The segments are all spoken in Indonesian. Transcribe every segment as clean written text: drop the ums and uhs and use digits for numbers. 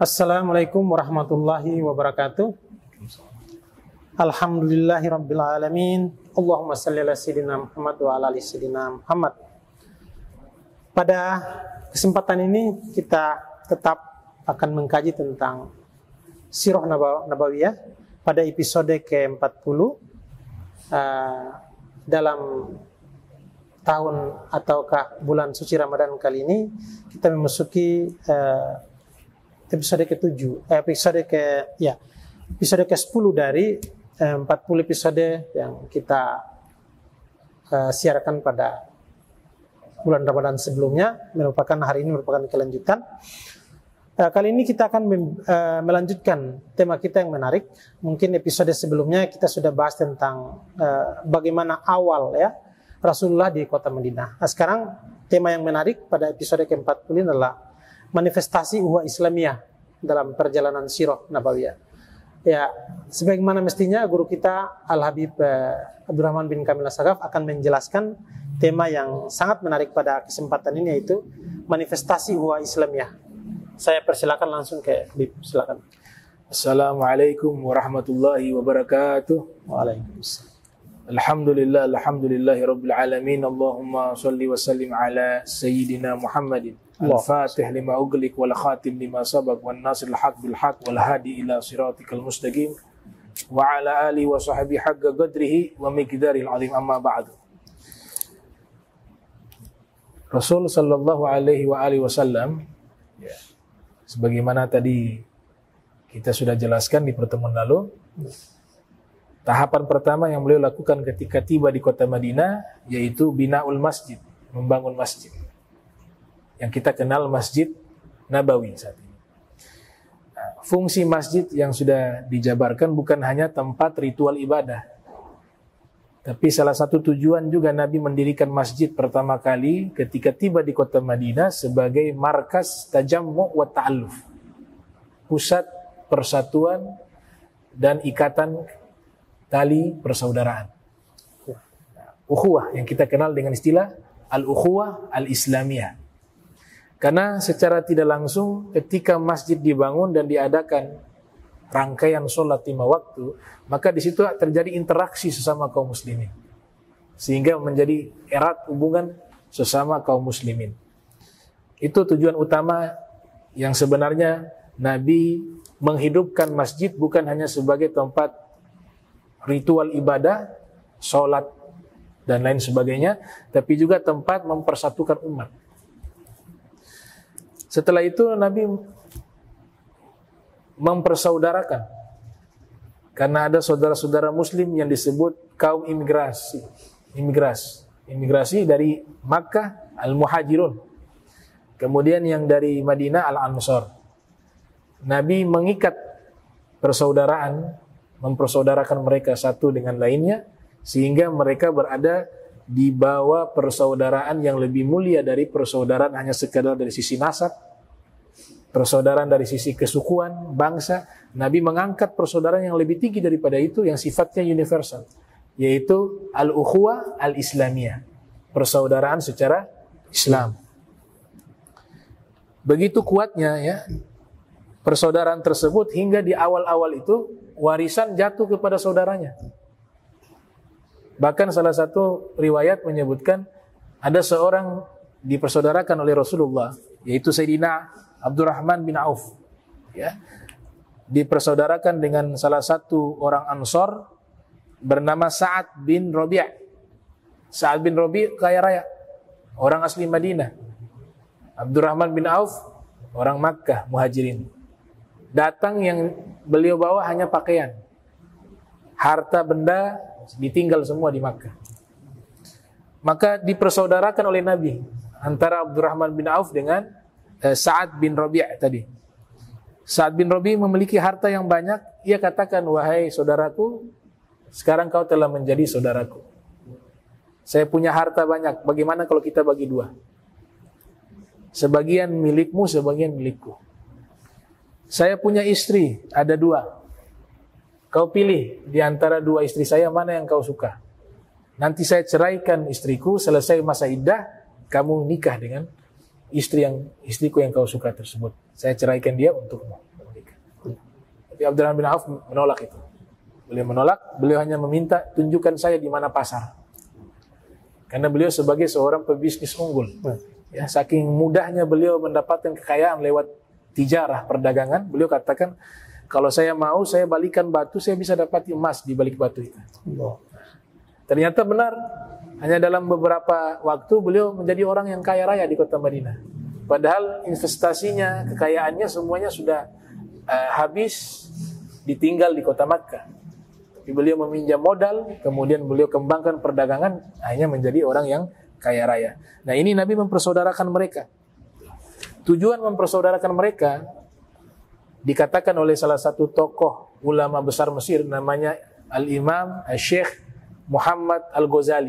Assalamualaikum warahmatullahi wabarakatuh. Alhamdulillahirabbil alamin. Allahumma shalli ala sayyidina Muhammad wa ala ali sayyidina Muhammad. Pada kesempatan ini kita tetap akan mengkaji tentang Sirah Nabawiyah pada episode ke-40 dalam tahun ataukah bulan suci Ramadan kali ini. Kita memasuki episode ke-10 dari 40 episode yang kita siarkan pada bulan Ramadan sebelumnya. Hari ini merupakan kelanjutan. Kali ini kita akan melanjutkan tema kita yang menarik. Mungkin episode sebelumnya kita sudah bahas tentang bagaimana awal Rasulullah di kota Madinah. Nah, sekarang tema yang menarik pada episode ke-40 adalah manifestasi ukhuwah Islamiyah dalam perjalanan Sirah Nabawiyah. Ya, sebagaimana mestinya guru kita Al-Habib Abdurrahman bin Kamil As-Sagaf akan menjelaskan tema yang sangat menarik pada kesempatan ini, yaitu manifestasi ukhuwah Islamiyah. Saya persilakan langsung ke Habib, silakan. Assalamualaikum warahmatullahi wabarakatuh. Waalaikumsalam. Alhamdulillahi rabbil alamin. Allahumma salli wa sallim ala sayyidina Muhammadin al-fatih lima ughliq wal khatim lima sabaq wan nasiril haq bil haq wal hadi ila siratikal mustaqim wa ala alihi wa sahbihi haqqa qadrihi wa miqdaril azim, amma ba'du. Rasul sallallahu alaihi wa alihi wasallam, sebagaimana tadi kita sudah jelaskan di pertemuan lalu, tahapan pertama yang beliau lakukan ketika tiba di kota Madinah yaitu binaul masjid, membangun masjid yang kita kenal Masjid Nabawi saat ini. Nah, fungsi masjid yang sudah dijabarkan bukan hanya tempat ritual ibadah, tapi salah satu tujuan juga Nabi mendirikan masjid pertama kali ketika tiba di kota Madinah sebagai markas tajammu' wa ta'alluf, pusat persatuan dan ikatan tali persaudaraan. Ukhuwah yang kita kenal dengan istilah al-ukhuwah al-islamiyah. Karena secara tidak langsung ketika masjid dibangun dan diadakan rangkaian sholat 5 waktu, maka di situ terjadi interaksi sesama kaum muslimin, sehingga menjadi erat hubungan sesama kaum muslimin. Itu tujuan utama yang sebenarnya Nabi menghidupkan masjid bukan hanya sebagai tempat ritual ibadah, sholat dan lain sebagainya, tapi juga tempat mempersatukan umat. Setelah itu Nabi mempersaudarakan, karena ada saudara-saudara muslim yang disebut kaum imigrasi dari Makkah al-Muhajirun, kemudian yang dari Madinah al-Ansar. Nabi mengikat persaudaraan, mempersaudarakan mereka satu dengan lainnya, sehingga mereka berada di bawah persaudaraan yang lebih mulia dari persaudaraan hanya sekadar dari sisi nasab, persaudaraan dari sisi kesukuan, bangsa. Nabi mengangkat persaudaraan yang lebih tinggi daripada itu, yang sifatnya universal, yaitu al-ukhuwah al-islamiyah, persaudaraan secara Islam. Begitu kuatnya persaudaraan tersebut hingga di awal-awal itu warisan jatuh kepada saudaranya. Bahkan salah satu riwayat menyebutkan ada seorang dipersaudarakan oleh Rasulullah, yaitu Sayyidina Abdurrahman bin Auf, dipersaudarakan dengan salah satu orang Ansor bernama Sa'ad bin Rabi'. Sa'ad bin Rabi' kaya raya, orang asli Madinah. Abdurrahman bin Auf orang Makkah, Muhajirin. Datang yang beliau bawa hanya pakaian, harta benda ditinggal semua di Makkah. Maka dipersaudarakan oleh Nabi antara Abdurrahman bin Auf dengan Sa'ad bin Rabi' tadi. Sa'ad bin Rabi' memiliki harta yang banyak. Ia katakan, wahai saudaraku, sekarang kau telah menjadi saudaraku. Saya punya harta banyak, bagaimana kalau kita bagi dua? Sebagian milikmu, sebagian milikku. Saya punya istri, ada 2. Kau pilih di antara 2 istri saya mana yang kau suka. Nanti saya ceraikan istriku, selesai masa iddah, kamu nikah dengan istriku yang kau suka tersebut. Saya ceraikan dia untukmu. Tapi Abdurrahman bin Auf menolak itu. Beliau menolak, beliau hanya meminta tunjukkan saya di mana pasar. Karena beliau sebagai seorang pebisnis unggul. Ya, saking mudahnya beliau mendapatkan kekayaan lewat tijarah, perdagangan, beliau katakan, kalau saya mau, saya balikan batu, saya bisa dapat emas di balik batu itu. Ternyata benar, hanya dalam beberapa waktu beliau menjadi orang yang kaya raya di kota Madinah. Padahal investasinya, kekayaannya semuanya sudah habis, ditinggal di kota Makkah. Tapi beliau meminjam modal, kemudian beliau kembangkan perdagangan, akhirnya menjadi orang yang kaya raya. Nah, ini Nabi mempersaudarakan mereka. Tujuan mempersaudarakan mereka dikatakan oleh salah satu tokoh ulama besar Mesir, namanya Al-Imam Al-Syekh Muhammad Al-Ghazali.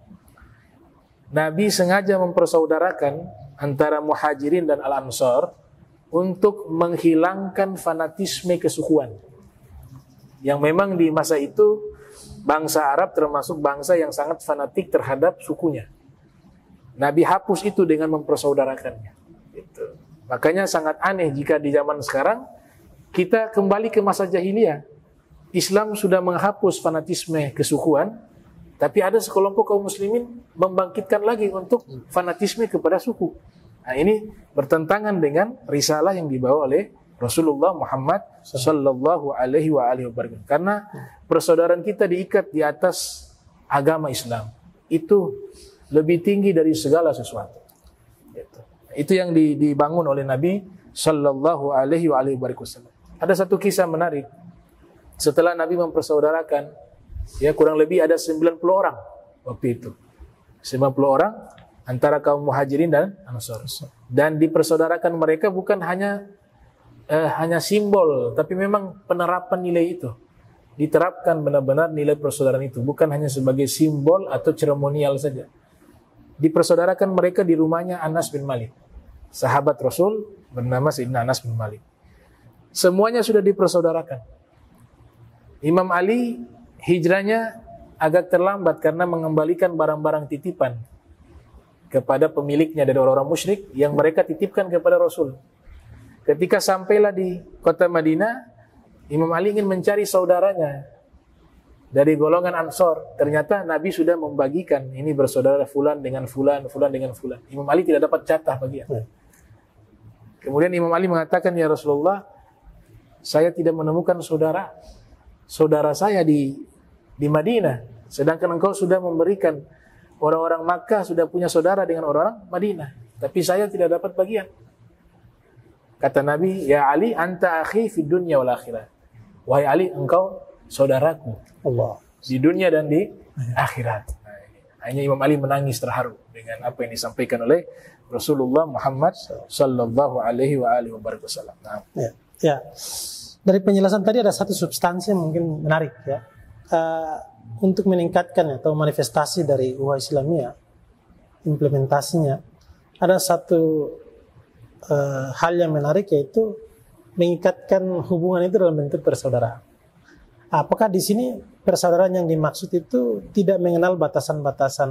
Nabi sengaja mempersaudarakan antara Muhajirin dan Al-Ansar untuk menghilangkan fanatisme kesukuan. Yang memang di masa itu bangsa Arab termasuk bangsa yang sangat fanatik terhadap sukunya. Nabi hapus itu dengan mempersaudarakannya. Gitu. Makanya sangat aneh jika di zaman sekarang kita kembali ke masa jahiliyah. Islam sudah menghapus fanatisme kesukuan, tapi ada sekelompok kaum muslimin membangkitkan lagi untuk fanatisme kepada suku. Nah, ini bertentangan dengan risalah yang dibawa oleh Rasulullah Muhammad sallallahu alaihi wasallam. Karena persaudaraan kita diikat di atas agama Islam. Itu lebih tinggi dari segala sesuatu. Itu yang dibangun oleh Nabi sallallahu alaihi wasallam. Ada satu kisah menarik. Setelah Nabi mempersaudarakan, ya kurang lebih ada 90 orang waktu itu. 90 orang antara kaum Muhajirin dan Ansar. Dan dipersaudarakan mereka bukan hanya simbol, tapi memang penerapan nilai itu. Diterapkan benar-benar nilai persaudaraan itu, bukan hanya sebagai simbol atau seremonial saja. Dipersaudarakan mereka di rumahnya Anas bin Malik, sahabat Rasul bernama Sayyidina Anas bin Malik. Semuanya sudah dipersaudarakan. Imam Ali hijrahnya agak terlambat karena mengembalikan barang-barang titipan kepada pemiliknya dari orang-orang musyrik yang mereka titipkan kepada Rasul. Ketika sampailah di kota Madinah, Imam Ali ingin mencari saudaranya dari golongan Ansor. Ternyata Nabi sudah membagikan, ini bersaudara fulan dengan fulan, fulan dengan fulan. Imam Ali tidak dapat jatah bagian. Kemudian Imam Ali mengatakan, ya Rasulullah, saya tidak menemukan saudara saya di Madinah. Sedangkan engkau sudah memberikan orang-orang Makkah sudah punya saudara dengan orang Madinah. Tapi saya tidak dapat bagian. Kata Nabi, ya Ali, anta akhi fid dunya wal akhirah. Wahai Ali, engkau saudaraku. Allah. Di dunia dan di akhirat. Nah, hanya Imam Ali menangis terharu dengan apa yang disampaikan oleh Rasulullah Muhammad sallallahu alaihi wasallam. Nah. Ya. Dari penjelasan tadi ada satu substansi yang mungkin menarik ya. Untuk meningkatkan atau manifestasi dari Ukhuwah Islamiyah, implementasinya ada satu hal yang menarik, yaitu mengikatkan hubungan itu dalam bentuk persaudaraan. Apakah di sini persaudaraan yang dimaksud itu tidak mengenal batasan-batasan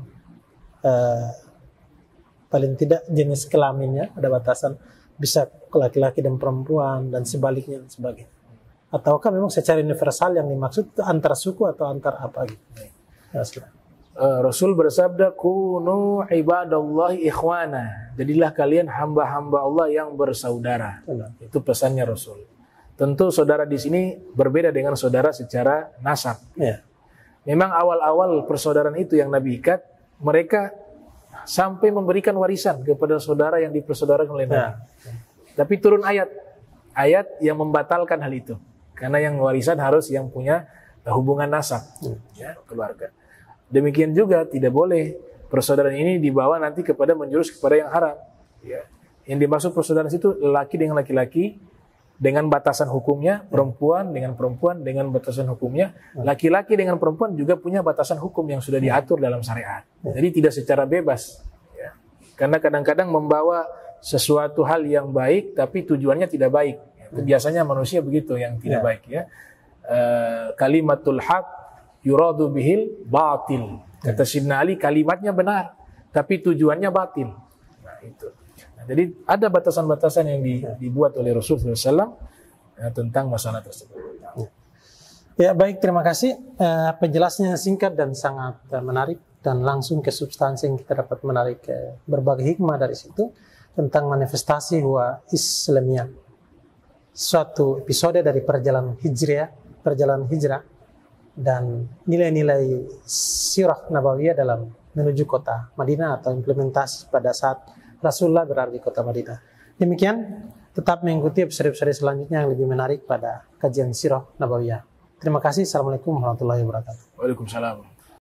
paling tidak jenis kelaminnya, ada batasan bisa laki-laki dan perempuan dan sebaliknya dan sebagainya. Ataukah memang secara universal yang dimaksud itu antar suku atau antar apa gitu? Ya, Rasul bersabda, kunu ibadallahi ikhwana. Jadilah kalian hamba-hamba Allah yang bersaudara. Itu pesannya Rasul. Tentu saudara di sini berbeda dengan saudara secara nasab. Ya. Memang awal-awal persaudaraan itu yang Nabi ikat, mereka sampai memberikan warisan kepada saudara yang dipersaudarakan oleh Nabi. Ya. Tapi turun ayat yang membatalkan hal itu. Karena yang warisan harus yang punya hubungan nasab, ya, keluarga. Demikian juga tidak boleh persaudaraan ini dibawa nanti kepada menjurus kepada yang haram. Ya. Yang dimaksud persaudaraan itu laki dengan laki-laki dengan batasan hukumnya, perempuan dengan perempuan dengan batasan hukumnya, laki-laki dengan perempuan juga punya batasan hukum yang sudah diatur dalam syariat. Jadi tidak secara bebas. Ya. Karena kadang-kadang membawa sesuatu hal yang baik tapi tujuannya tidak baik. Itu biasanya manusia begitu yang tidak baik. Ya. Kalimatul haq yuradu bihil batil. Kata Sayyidina Ali, kalimatnya benar, tapi tujuannya batil. Nah, itu. Nah, jadi ada batasan-batasan yang dibuat oleh Rasulullah SAW tentang masalah tersebut. Ya baik, terima kasih. Penjelasannya singkat dan sangat menarik dan langsung ke substansi yang kita dapat menarik berbagai hikmah dari situ tentang manifestasi wa Islamiyah. Suatu episode dari perjalanan hijrah dan nilai-nilai sirah nabawiyah dalam menuju kota Madinah atau implementasi pada saat Rasulullah berada di kota Madinah. Demikian, tetap mengikuti episode-episode selanjutnya yang lebih menarik pada kajian sirah nabawiyah. Terima kasih. Assalamualaikum warahmatullahi wabarakatuh. Waalaikumsalam.